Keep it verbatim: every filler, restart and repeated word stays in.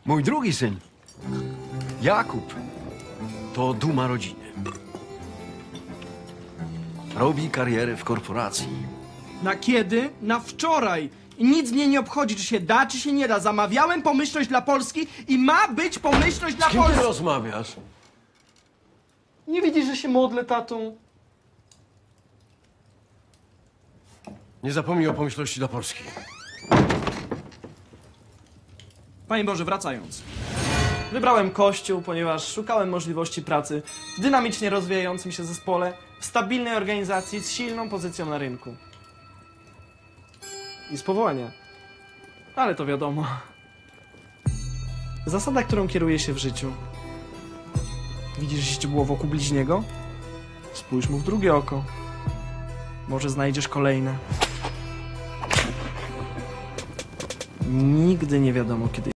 Mój drugi syn, Jakub, to duma rodziny. Robi karierę w korporacji. Na kiedy? Na wczoraj. I nic mnie nie obchodzi, czy się da, czy się nie da. Zamawiałem pomyślność dla Polski i ma być pomyślność dla Z kim ty Polski. rozmawiasz? Nie widzisz, że się modlę, tatą? Nie zapomnij o pomyślności dla Polski. Panie Boże, wracając. Wybrałem Kościół, ponieważ szukałem możliwości pracy w dynamicznie rozwijającym się zespole, w stabilnej organizacji z silną pozycją na rynku. I z powołania. Ale to wiadomo. Zasada, którą kieruje się w życiu. Widzisz źdźbło wokół bliźniego? Spójrz mu w drugie oko. Może znajdziesz kolejne. Nigdy nie wiadomo, kiedy